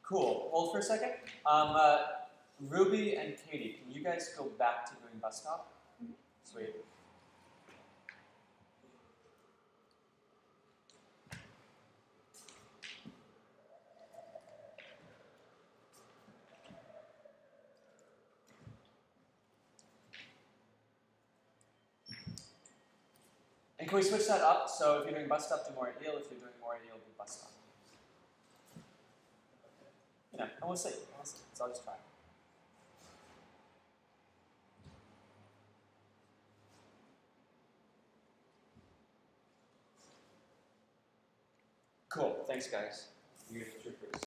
Cool. Hold for a second. Ruby and Katie, can you guys go back to doing bus stop? Sweet. And can we switch that up? So if you're doing bus stop, do moray heel. If you're doing moray heel, do bus stop. You know, and we'll see. So I'll just try. Cool. Thanks, guys. You get your